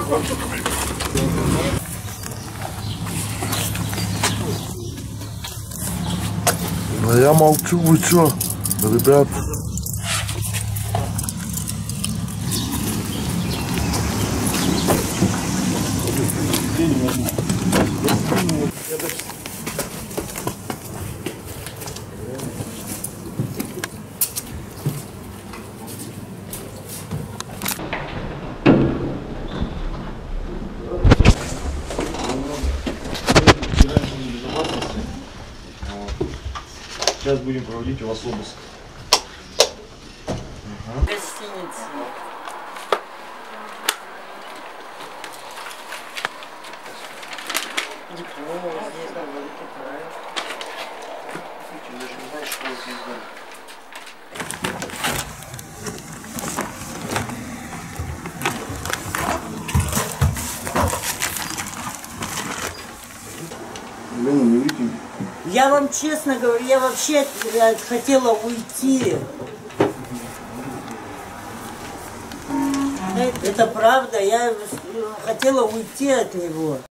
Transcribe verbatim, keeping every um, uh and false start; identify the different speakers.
Speaker 1: А я молчу, вы чё, ребят?
Speaker 2: Сейчас будем проводить у вас обыск. Ага.
Speaker 3: Гостиница. Диплом здесь, да, великий проект. Даже не знаю, что вы здесь дали. Я вам честно говорю, я вообще хотела уйти. Это правда, я хотела уйти от него.